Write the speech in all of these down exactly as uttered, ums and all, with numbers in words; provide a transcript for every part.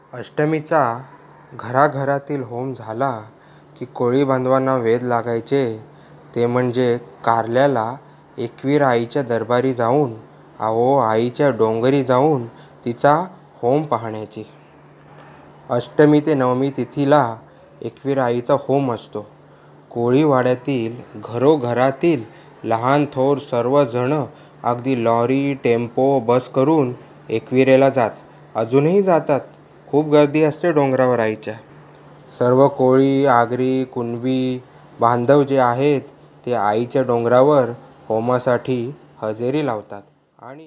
अष्टमीचा घराघरातील home झाला की कोळी बांधवांना वेध लागायचे ते म्हणजे कारल्याला एकवीर आईच्या दरबारी जाऊन अहो आईच्या डोंगरी जाऊन तिचा होम पाहण्याची. अष्टमी ते नवमी तिथीला एकवीर आईचा होम असतो. कोळीवाड्यातील घरोघरातील लहान थोर सर्वजण अगदी लॉरी टेम्पो बस करून एकविरेला जात. अजूनही जातात. खूप गर्दी असते डोंगरावर आईच्या. सर्व कोळी आगरी कुणबी बांधव जे आहेत ते आईच्या डोंगरावर होमासाठी हजेरी लावतात. आणि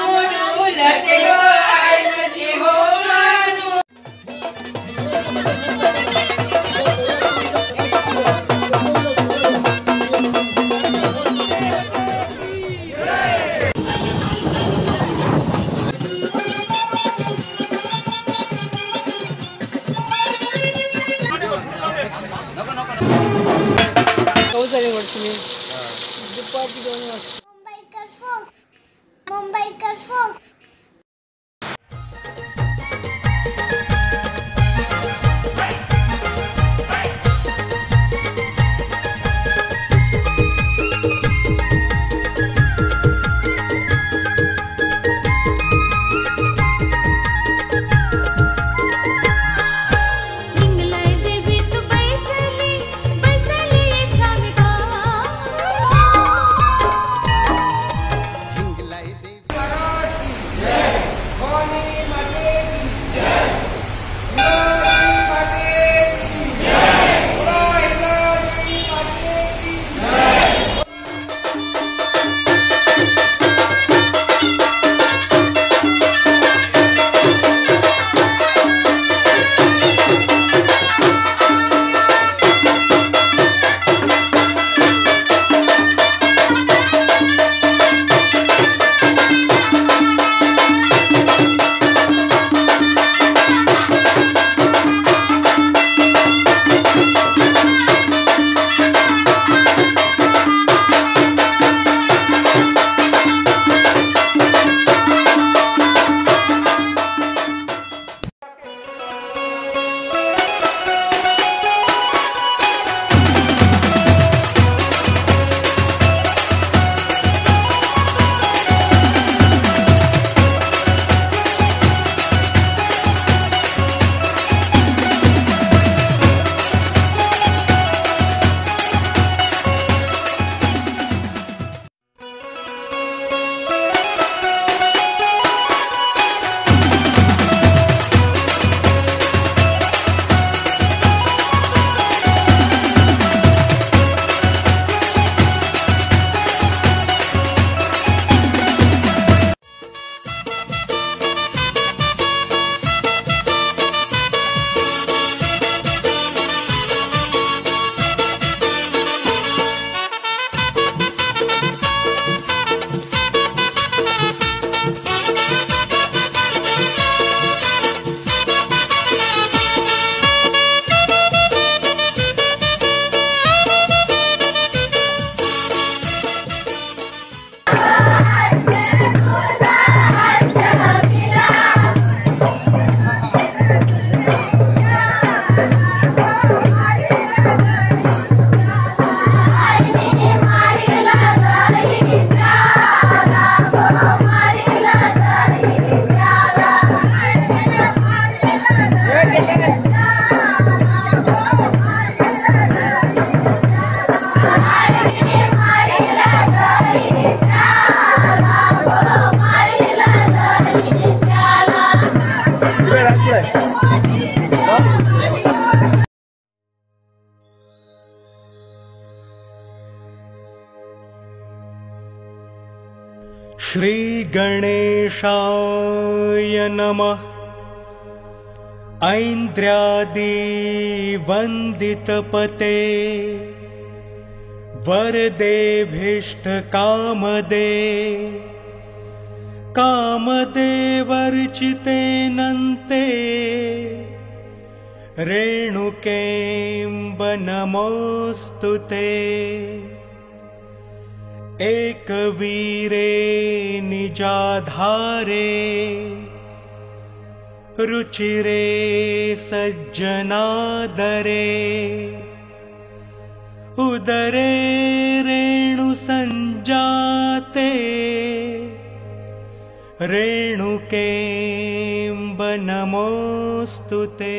मुंबईकर फोक मुंबईकर फोक श्री गणेशाय नमः। ऐन्द्रादि वंदितपते वरदेभीष्ट कामदे कामदेवर्चिते नन्ते रेणुकेम्ब नमोस्तुते। एकवीरे निजाधारे रुचिरे सज्जनादरे उदरे रेणु संजाते रेणुकेम्ब नमोस्तुते।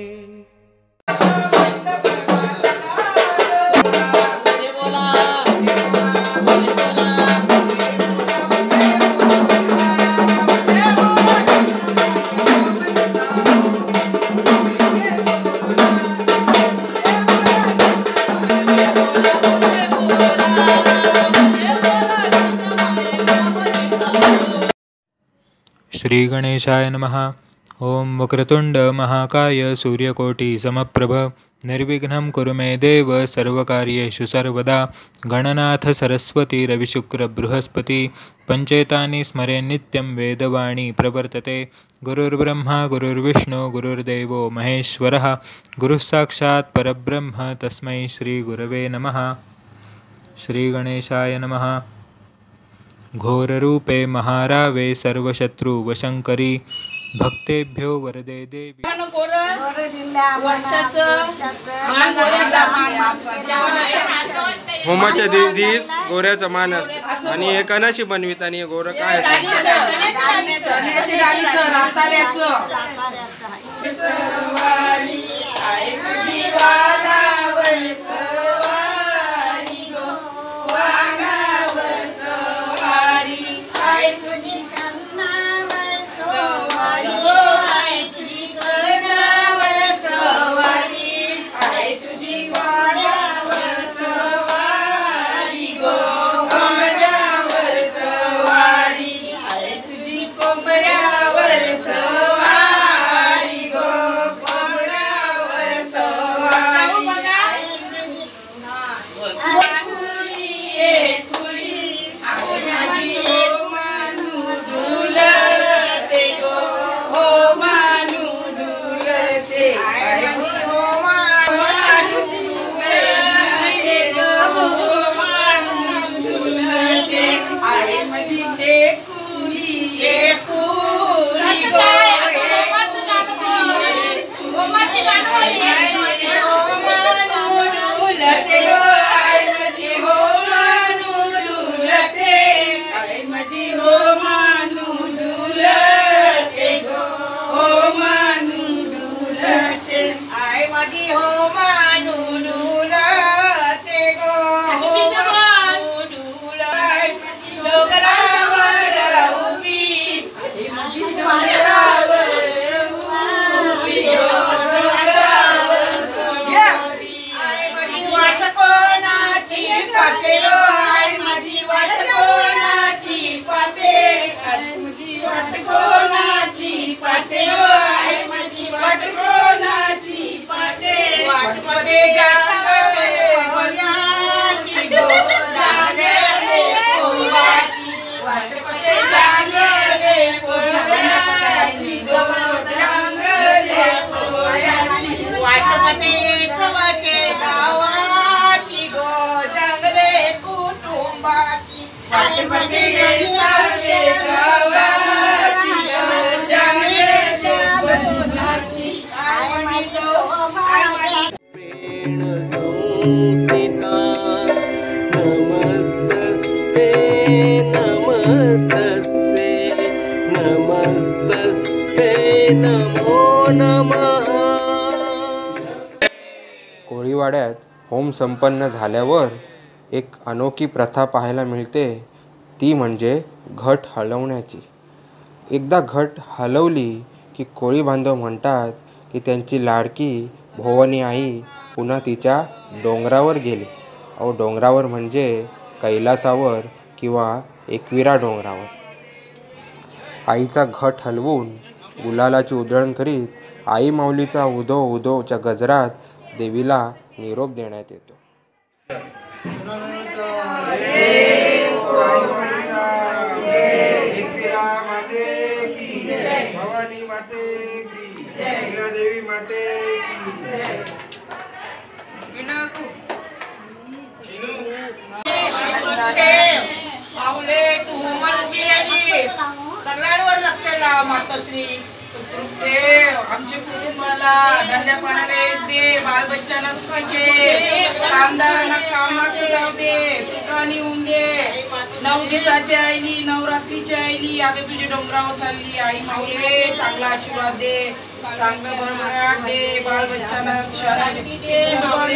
श्री गणेशाय नमः। ओम वक्रतुंड महाकाय सूर्यकोटि समप्रभ निर्विघ्नं कुरु मे देव सर्वकार्येषु सर्वदा। गणनाथ सरस्वती रविशुक्र बृहस्पति पंचेतानि स्मरे नित्यं वेदवाणी प्रवर्तते। गुरुर्ब्रह्मा गुरुर्विष्णु गुरुर्देवो महेश्वरः गुरुः साक्षात् परब्रह्म तस्मै श्री गुरवे नमः। श्री गणेशाय नमः। घोररूपे महारावे सर्वशत्रुवशंकरी भक्तेभ्यो वरदे देवी। होमाच्या दिवस गोऱ्याचा मान असतो आणि हे कणाशी बनवित आणि हे गोरं काय कोळीवाड्यात होम संपन्न झाल्यावर एक अनोखी प्रथा पाहायला मिळते, ती म्हणजे घट हलवण्याची। एकदा घट हलवली की कोळी बांधव म्हणतात की त्यांची लाडकी भोवनी आई पुन्हा तिच्या डोंगरावर गेली। अहो डोंगरावर म्हणजे कैलासावर किंवा एकविरा डोंगरावर। आईचा घट हलवून गुलालाची उधळण करीत आई माऊलीचा उदो उदोच्या गजरात देवीला निरोप देण्यात येतो। सुखरूप दे आमचे कुटुंबाला, धंद्या पाण्याला यश दे, बाल बच्चांना सुखाचे, कामदारांना कामाचं जाऊ दे, सुखाने होऊन दे. नऊ दिवसाची आईली, नवरात्रीची आईली, आता तुझी डोंगरावर चालली आई माऊले, चांगला आशीर्वाद दे, चांगलं भरभराट दे, बाल बच्चांना शांती दे,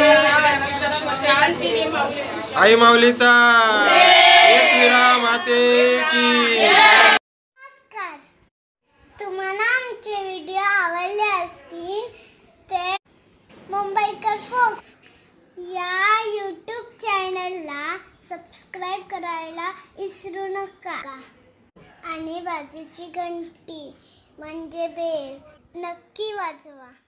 शांती दे माऊली. आई माऊलीचा एकविरा माते की. नमस्कार. तुम्हाला आमचे व्हिडिओ आवडले असतील तर मुंबईकर फोक या यूट्यूब चॅनलला सबस्क्राईब करायला विसरू नका आणि बाजूची घंटी म्हणजे बेल नक्की वाजवा.